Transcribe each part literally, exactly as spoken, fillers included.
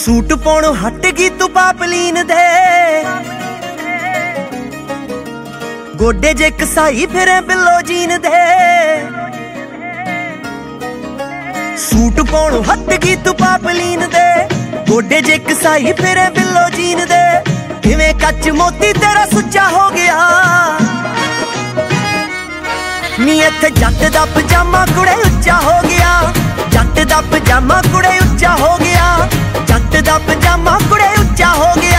Suit पाउणों हट गई तू पापलीन दे, गोडे जे कसाई फिरे बिलो जीन दे। सूट पाउणों हट गई तू पापलीन दे, गोडे जे कसाई फिरे बिलो जीन दे। किवें कच मोती तेरा सुच्चा हो गया नी, इत्थे जट दा पजामा कुड़े उच्चा हो गया। जट दा पजामा कुड़े उच्चा हो गया, जट दा पजामा कुड़े उच्चा हो गया।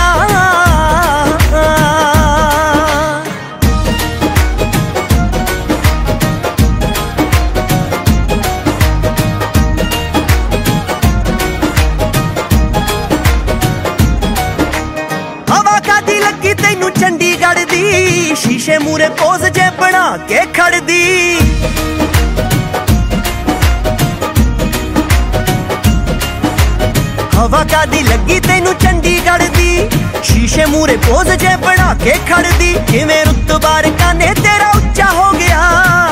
हवा कादी लगी तैनू चंडीगढ़ दी, शीशे मूरे पोज जे बना के खड़दी। हवा कादी लगी तैनू चंडीगढ़ दी, शीशे मूरे पोज जे बना के खड़दी। किवें रुतबा काने तेरा उच्चा हो गया।